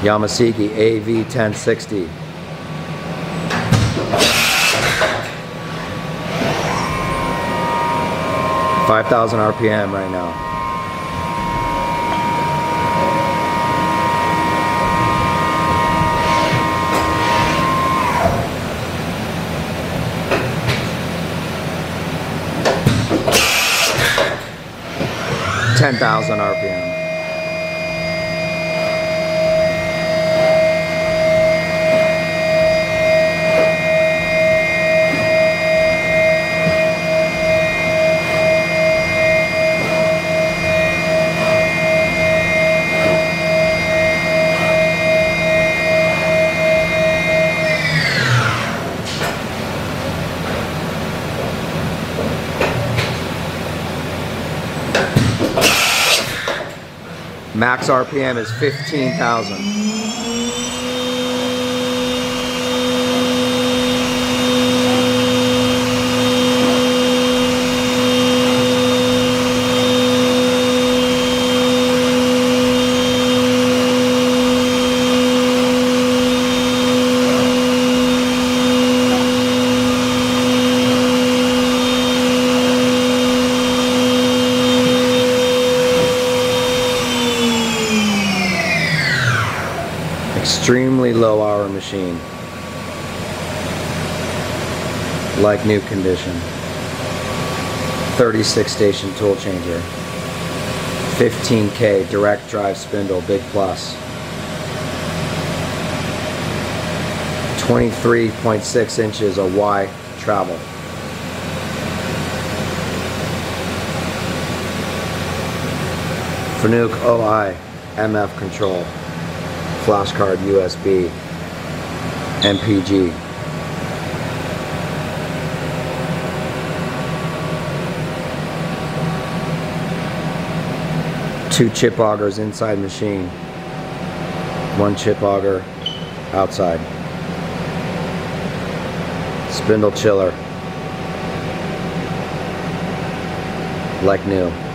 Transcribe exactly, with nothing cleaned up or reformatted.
Yama Seiki A V ten sixty. five thousand R P M right now. ten thousand R P M. Max R P M is fifteen thousand. Extremely low hour machine, like new condition. thirty-six station tool changer, fifteen K direct drive spindle, big plus, twenty-three point six inches of Y travel. Fanuc O I M F control. Flash card, U S B, M P G. Two chip augers inside machine. One chip auger outside. Spindle chiller. Like new.